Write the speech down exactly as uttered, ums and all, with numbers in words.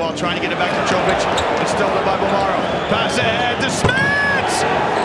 ball, trying to get it back to Jovic. It's still by Bolmaro. Pass ahead to Smits!